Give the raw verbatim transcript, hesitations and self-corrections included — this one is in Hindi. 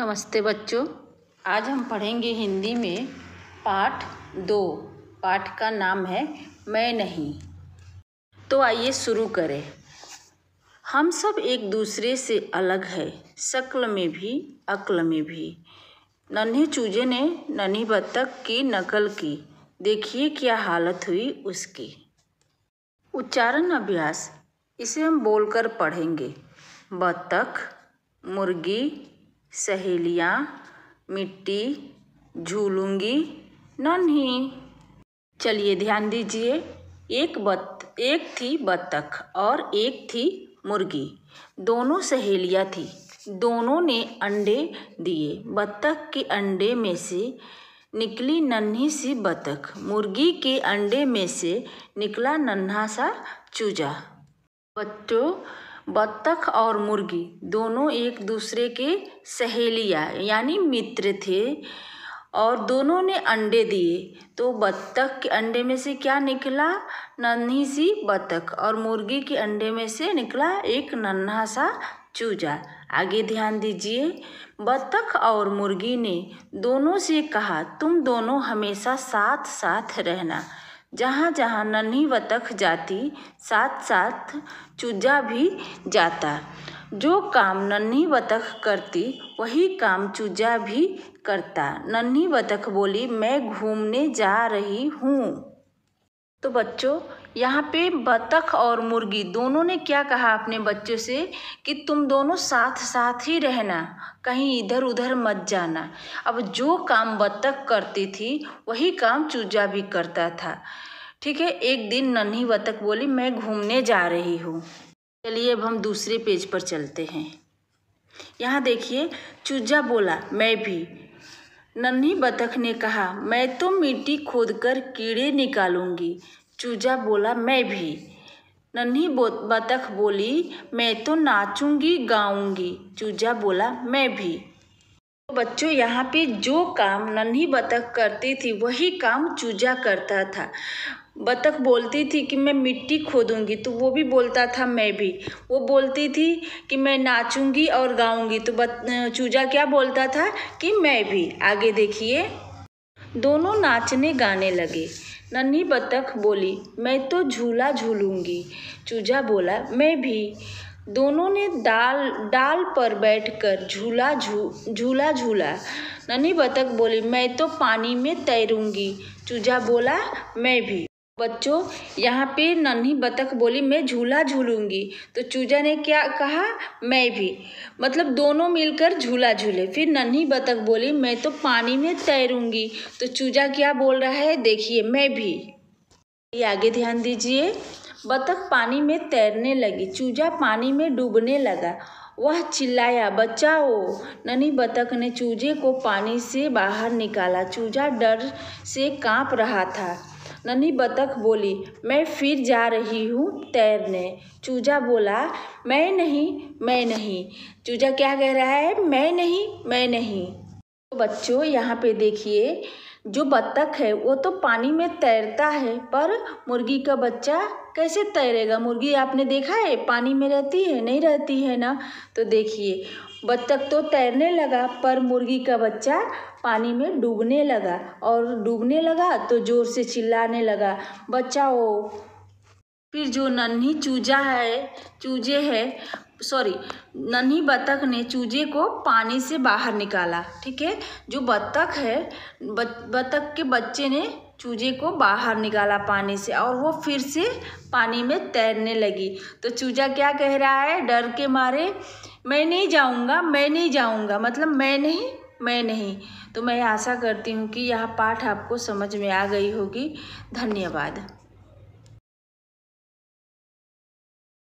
नमस्ते बच्चों, आज हम पढ़ेंगे हिंदी में पाठ दो। पाठ का नाम है मैं नहीं। तो आइए शुरू करें। हम सब एक दूसरे से अलग है, शक्ल में भी अक्ल में भी। नन्हे चूजे ने नन्ही बत्तख की नकल की, देखिए क्या हालत हुई उसकी। उच्चारण अभ्यास, इसे हम बोलकर पढ़ेंगे। बत्तख, मुर्गी, सहेलियाँ, मिट्टी, झूलूंगी, नन्ही। चलिए ध्यान दीजिए। एक बत एक थी बत्तख और एक थी मुर्गी। दोनों सहेलियाँ थी। दोनों ने अंडे दिए। बत्तख के अंडे में से निकली नन्ही सी बत्तख। मुर्गी के अंडे में से निकला नन्हा सा चूजा। बच्चों, बत्तख और मुर्गी दोनों एक दूसरे के सहेलियाँ यानी मित्र थे और दोनों ने अंडे दिए। तो बत्तख के अंडे में से क्या निकला? नन्ही सी बत्तख। और मुर्गी के अंडे में से निकला एक नन्हा सा चूजा। आगे ध्यान दीजिए। बत्तख और मुर्गी ने दोनों से कहा, तुम दोनों हमेशा साथ साथ रहना। जहाँ जहाँ नन्ही बत्तख जाती, साथ साथ चूजा भी जाता। जो काम नन्ही बत्तख करती, वही काम चूजा भी करता। नन्ही बत्तख बोली, मैं घूमने जा रही हूँ। तो बच्चों, यहाँ पे बत्तख और मुर्गी दोनों ने क्या कहा अपने बच्चों से कि तुम दोनों साथ साथ ही रहना, कहीं इधर उधर मत जाना। अब जो काम बत्तख करती थी, वही काम चूजा भी करता था। ठीक है। एक दिन नन्ही बत्तख बोली, मैं घूमने जा रही हूँ। चलिए अब हम दूसरे पेज पर चलते हैं। यहाँ देखिए, चूजा बोला, मैं भी। नन्ही बत्तख ने कहा, मैं तो मिट्टी खोदकर कीड़े निकालूंगी। चूजा बोला, मैं भी। नन्ही बत्तख बोली, मैं तो नाचूंगी गाऊंगी। चूजा बोला, मैं भी। तो बच्चों, यहाँ पे जो काम नन्ही बत्तख करती थी, वही काम चूजा करता था। बत्तख बोलती थी कि मैं मिट्टी खोदूंगी, तो वो भी बोलता था मैं भी। वो बोलती थी कि मैं नाचूंगी और गाऊंगी, तो चूजा क्या बोलता था कि मैं भी। आगे देखिए। दोनों नाचने गाने लगे। नन्ही बत्तख बोली, मैं तो झूला झूलूंगी। चूजा बोला, मैं भी। दोनों ने डाल डाल पर बैठकर झूला झू झूला झूला। नन्ही बत्तख बोली, मैं तो पानी में तैरूंगी। चूजा बोला, मैं भी। बच्चों, यहाँ पे नन्ही बत्तख बोली, मैं झूला झूलूंगी, तो चूजा ने क्या कहा? मैं भी। मतलब दोनों मिलकर झूला झूले। फिर नन्ही बत्तख बोली, मैं तो पानी में तैरूंगी, तो चूजा क्या बोल रहा है? देखिए, मैं भी। ये आगे ध्यान दीजिए। बत्तख पानी में तैरने लगी। चूजा पानी में डूबने लगा। वह चिल्लाया, बचाओ। नन्ही बत्तख ने चूजे को पानी से बाहर निकाला। चूजा डर से कांप रहा था। नन्ही बत्तख बोली, मैं फिर जा रही हूँ तैरने। चूजा बोला, मैं नहीं, मैं नहीं। चूजा क्या कह रहा है? मैं नहीं, मैं नहीं। तो बच्चों, यहाँ पे देखिए, जो बत्तख है वो तो पानी में तैरता है, पर मुर्गी का बच्चा कैसे तैरेगा? मुर्गी आपने देखा है पानी में रहती है? नहीं रहती है ना। तो देखिए, बत्तख तो तैरने लगा, पर मुर्गी का बच्चा पानी में डूबने लगा। और डूबने लगा तो जोर से चिल्लाने लगा, बचाओ। फिर जो नन्ही चूजा है चूजे है सॉरी नन्ही बत्तख ने चूजे को पानी से बाहर निकाला। ठीक है। जो बत्तख है, बत्तख के बच्चे ने चूजे को बाहर निकाला पानी से, और वो फिर से पानी में तैरने लगी। तो चूजा क्या कह रहा है? डर के मारे, मैं नहीं जाऊंगा, मैं नहीं जाऊंगा। मतलब मैं नहीं, मैं नहीं। तो मैं आशा करती हूँ कि यह पाठ आपको समझ में आ गई होगी। धन्यवाद।